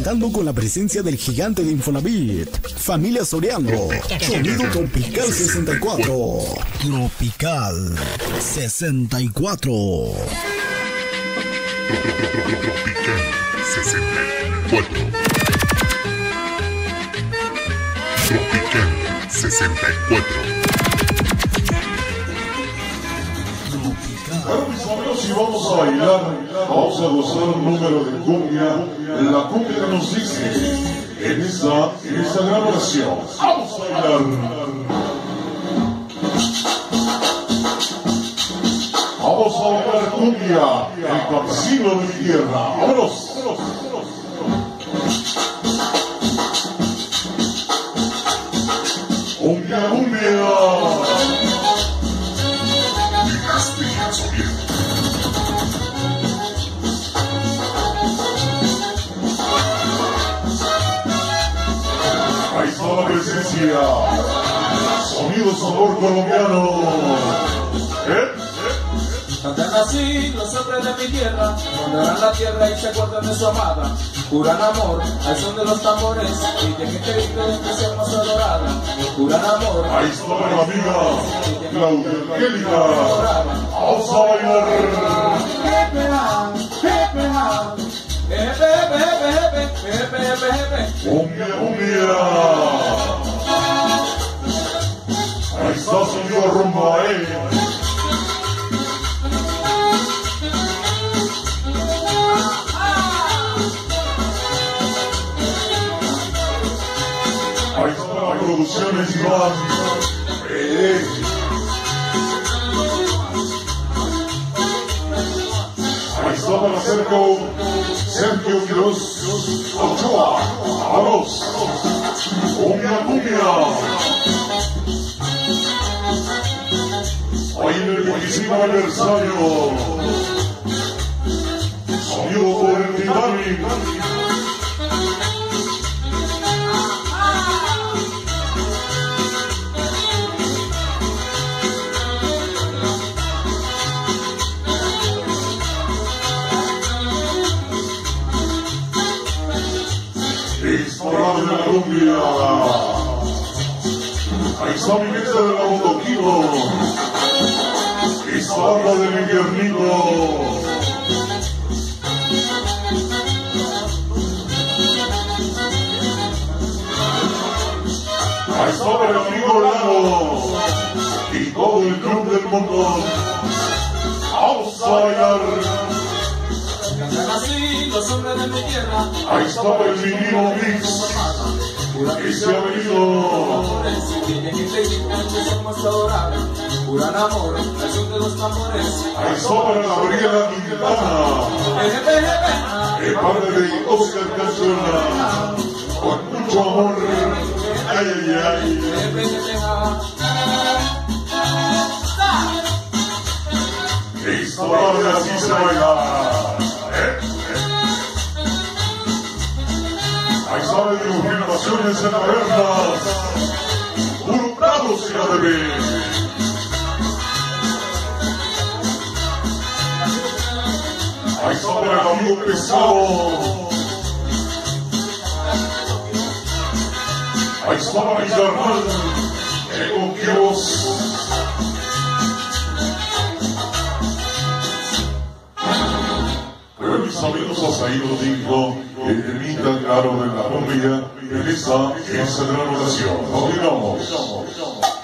contando con la presencia del gigante de Infonavit, Familia Soriano, Sonido Tropical 64. Tropical 64. Tropical 64. Tropical 64. Bueno, mis amigos, si vamos a bailar, vamos a gozar un número de cumbia, la cumbia que nos dice en esta gran oración. Vamos a bailar. Vamos a bailar cumbia, el campesino de mi tierra. ¡Vámonos! Cumbia, cumbia. Ahí está la presencia. Sonido sabor colombiano. Cantan así los hombres de mi tierra, honran la tierra y se acuerdan de su amada. Juran amor al son de los tambores y tienen que vivir que sea más adorada. Juran amor. Ahí está la amiga Claudia Angélica. Vamos a bailar. Cumbia, cumbia. Ahí está señor Rumbae. Ahí está la producción Iván. Ahí está para Sergio Quiroz Ochoa. Vamos. Cumbia, cumbia. Hoy en el 25 aniversario. Sonido por el Titanic. Disparado de la cumbia. Ahí está mi gente de la Motoquino. Esta banda del infiernito. Ahí está el amigo Lano y todo el club del mundo. Vamos a bailar. Cantan así los hombres de mi tierra. Ahí está el menino Mix. Ese ha venido. Juran amor al son de los tambores. Ahí está para la Gabriela Quintana. De parte de Oscar Canzona. Con mucho amor. Ay, ay, ay. Esta tarde así se baila. Ahí sale de confirmaciones en tabernas. Puro bravo se ha de ver. Ahí sale el amigo pesado. Ahí está mi carnal. Que confiamos. Pero mis amigos, hasta ahí lo digo. El temita claro de la cumbia en esa gran oración. Nos digamos.